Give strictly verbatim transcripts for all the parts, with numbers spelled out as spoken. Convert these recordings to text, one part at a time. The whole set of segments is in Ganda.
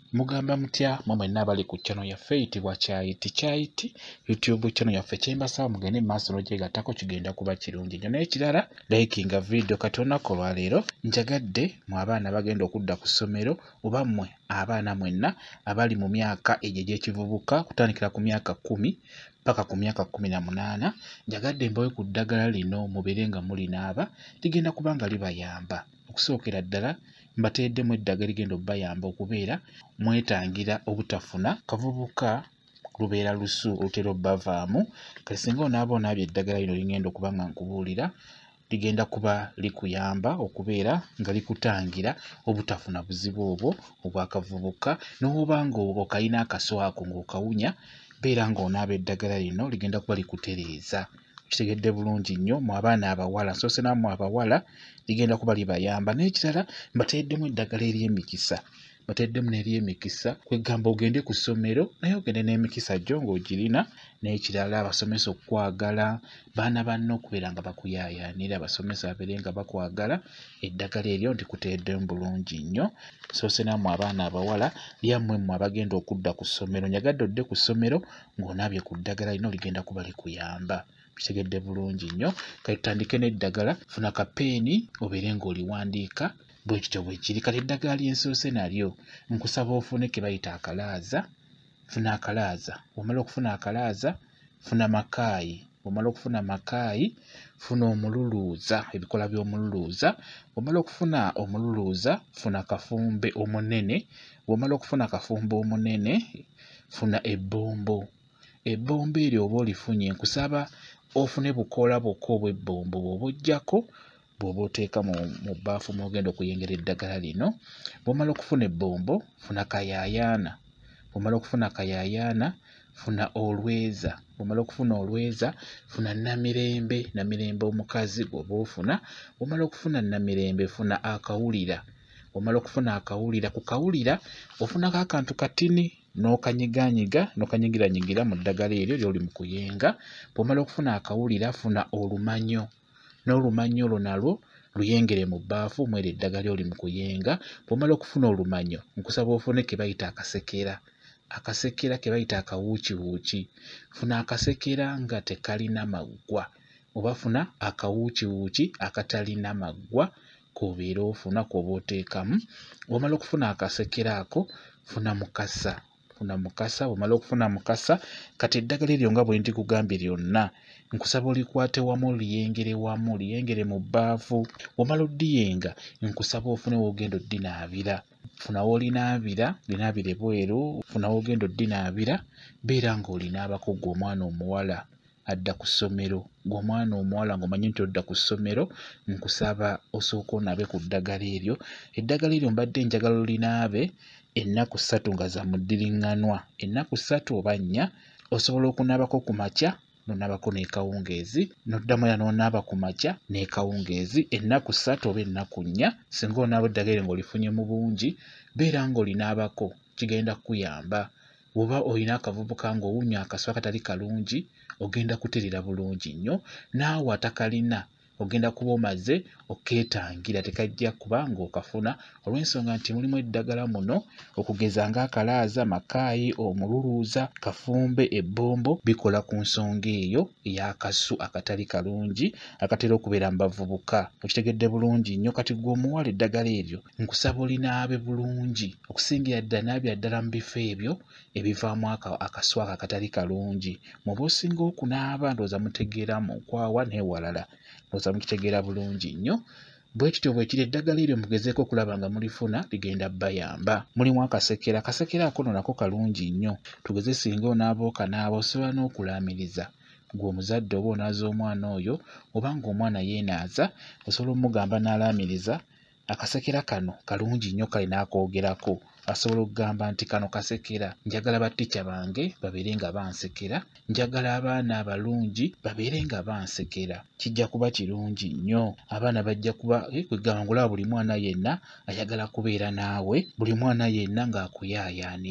Mugamba mutya mwe mwenna abali ku channel yaffe eyitibwa Kyayiti Kyayiti YouTube channel yaffe kyembasaba mugende mu maaso n'ogyegattako kigenda kuba kirungi nnyo. N'ekirala likinga video kati olunaku olwaleero njagadde mu abaana bagenda okudda ku ssomero oba mmwe abaana mwenna abali mu myaka egyo egy'ekivubuka kutandikira ku myaka kkumi paka ku myaka kkumi na munaana njagadde mbawe ku ddagala lino mubeere nga mulinaaba ligenda kuba nga libayamba. Okusookera ddala mbateeddemu eddagala ligenda obbayamba okubeera mwetangira obutafuna kavubuka lubeera lusu olutera obbavaamu. Kati singa onaaba onaabye eddagala lino ligenda okuba nga nkubuulira ligenda kuba likuyamba okubeera nga likutangira obutafuna buzibu obwo obwakavubuka. N'oba nga okayina akaso ako ng'okawunya beera ng'onaaba eddagala lino ligenda kuba likutereeza. Kitegedde bulungi nnyo mu abaana abawala nsoose nammwe abawala ligenda kuba libayamba. N'ekirala mbateeddemu eddagala ery'emikisa mbateeddemu n'ery'emikisa kwegamba ogende ku ssomero naye ogende n'emikisa gyo ng'ogirina. N'ekirala abasomesa okukwagala baana banno okubeera nga bakuyaayaanira abasomesa babeere nga bakwagala eddagala eryo ndikuteeddemu bulungi nnyo. Nsoose nammwe abaana abawala lyammwe mmwe abagenda okudda ku ssomero nyagadde odde ku ssomero ng'onaabye ku ddagala lino ligenda kuba likuyamba. Kitegedde bulungi nnyo. Kati tutandike n'eddagala. Funa kapeeni obeere ng'oliwandiika bwe kityo bwe kiri. Kati eddagala ly'ensoose nalyo nkusaba ofune ke bayita akalaaza. Funa akalaaza. Bw'omala okufuna akalaaza funa makaayi. Bw'omala okufuna makaayi funa omululuuza ebikola by'omululuuza. Bw'omala okufuna omululuuza funa kafumbe omunene. Bw'omala okufuna akafumbe omunene funa ebbombo. Ebbombo eryo oba olifunye nkusaba ofune bukoola bwokka obw'ebbombo bw'oba oggyako bw'oba oteeka mu bbaafu mw'ogenda okuyengera eddagala lino. Bw'omala okufuna ebbombo funa kayaayaana. Bw'omala okufuna kayaayaana funa olweza. Bw'omala okufuna olweza funa namirembe. Namirembe omukazi gw'oba ofuna. Bw'omala okufuna namirembe funa akawulira. Bw'omala okufuna akawulira ku kawulira ofunako akantu katini n'okanyiganyiga n'okanyigiranyigira mu ddagala eryo ly'oli mu kuyenga. Bw'omala okufuna akawulira funa olumanyo. N'olumanyo olwo nalwo luyengere mu bbaafu mw'eryo eddagala ly'oli mu kuyenga. Bw'omala okufuna olumanyo nkusaba ofune ke bayita akasekera. Akasekera ke bayita akawuukiwuuki. Funa akasekera nga tekalina maggwa oba funa akawuukiwuuki akatalina maggwa k'obeera ofuna kw'oba oteekamu. Bw'omala okufuna akasekera ako funa mukasa. Funa mukasa. Bw'omala okufuna mukasa kati eddagala eryo nga bwe ndikugambye lyonna nkusaba olikwate wamu oliyengere wamu oliyengere mu bbaafu. Bw'omala oddiyenga nkusaba ofune w'ogenda oddinaabira. Funa w'olinaabira linaabire bweru. Funa w'ogenda oddinaabira beera ng'olinaabako ggwe omwana omuwala adda ku ssomero. Ggwe omwana omuwala ng'omanyi nti odda ku ssomero nkusaba osooka onaabe ku ddagala eryo. Eddagala eryo mbadde njagala olinaabe ennaku ssatu nga za muddiriŋŋanwa. Ennaku ssatu oba nnya. Osobola okunaabako ku makya n'onaabako n'ekawungeezi n'oddamu era n'onaaba ku makya n'ekawungeezi ennaku ssatu oba ennaku nnya. Singa onaaba eddagala eryo ng'olifunye mu bungi beera ng'olinaabako kigenda kukuyamba. Bw'oba olina akavubuka ng'owunya akaso akatali kalungi ogenda kutereera bulungi nnyo. Naawe atakalina ogenda kuba omaze okeetangira tekajja kuba ng'okafuna olw'ensonga nti mulimu eddagala muno okugeza ng'akalaaza, makaayi, omululuuza, kafumbe, ebbombo bikola ku nsonga eyo ey'akasu akatali kalungi akatera okubeera mu bavubuka. Okitegedde bulungi nnyo. Kati ggwe omuwala eddagala eryo nkusaba olinaabe bulungi okusingira ddala naabya ddala mu bifo ebyo ebivaamu akasu ako akatali kalungi. Muba osinga okunaaba ndowooza mutegeera mu nkwawa n'ewalala ndowooza mukitegeera bulungi nnyo. Bwe kityo bwe kiri eddagala eryo mugezeeko okulaba nga mulifuna ligenda bbayamba. Mulimu akasekera. Akasekera ako nno nako kalungi nnyo. Tugeze singa onaaba okanaaba osobola n'okulaamiriza. Ggwe omuzadde oba onaaza omwana oyo oba ng'omwana yeenaaza osobola omugamba n'alaamiriza. Akasekera kano kalungi nnyo kale n'akoogerako. Asobola okugamba nti kano kasekera. Njagala battica bange babeere nga bansekera. Njagala abaana abalungi babeere nga bansekera. Kijja kuba kirungi nnyo. Abaana bajja kuba kwegamba ng'olaba buli mwana yenna ayagala kubeera naawe. Buli mwana yenna ng'akuyaayaanira.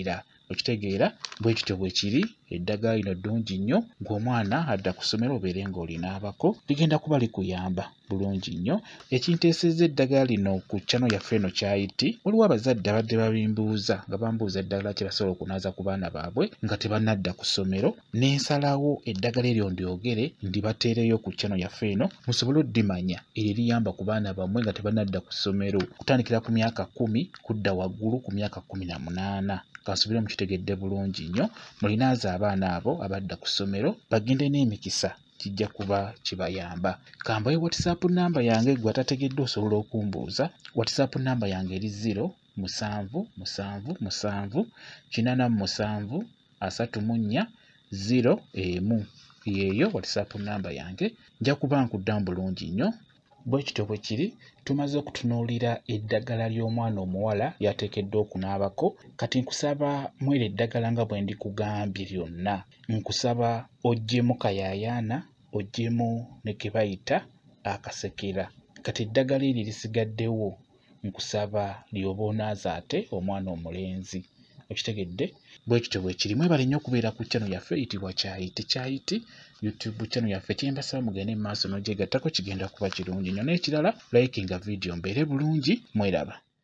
okitegeera bwe kityo bwe kiri eddagala lino ddungi nnyo ng'omwana adda ku ssomero obeere ng'olinaabako ligenda kuba likuyamba bulungi nnyo. Ekinteesezza eddagala lino ku channel yaffe eno kyayiti waliwo abazadde abadde babimbuuza nga bambuuza eddagala kye basobola okunaaza ku baana baabwe nga tebanadda ku ssomero ne nsalawo eddagala eryo ndyogere ndibateereyo ku channel yaffe eno musobole oddimanya eryo eriyamba ku baana bammwe nga tebanadda ku ssomero kutandikira ku myaka kkumi kudda waggulu ku myaka kkumi na munaana. Kansubire mukitegedde bulungi nnyo mulinaaza abaana abo abadda ku ssomero bagende n'emikisa kijja kuba kibayamba. Kambayo WhatsApp namba yange gwe atategedde osobola okumbuuza. WhatsApp namba yange eri zero musanvu musanvu musanvu kinaana mu musanvu asatu mu nnya zero emu. Yeeyo WhatsApp namba yange. Nja kuba nkuddamu bulungi nnyo. Bwe kityo bwe kiri tumaze okutunuulira eddagala ly'omwana omuwala lyateekeddwa okunaabako. Kati nkusaba mwera eddagala nga bwe ndikugambye lyonna. Nkusaba oggyemu kayaayaana, oggyemu ne ke bayita akasekera. Kati eddagala eryo lisigaddewo nkusaba lyoba onaaza ate omwana omulenzi. Okitegedde? Bwe kityo bwe kiri. Mwebale nnyo okubeera ku channel yaffe eyitibwa Kyayiti. Kyayiti YouTube channel yaffe kyembasaba mugende mu maaso n'ogyegattako kigenda kuba kirungi nnyo. N'ekirala likinga video mbeere bulungi mweraba.